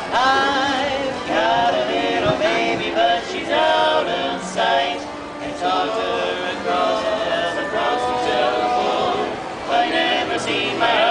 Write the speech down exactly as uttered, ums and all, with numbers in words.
I've got a little baby, but she's out of sight. I talked to her across, across the telephone. I never seen my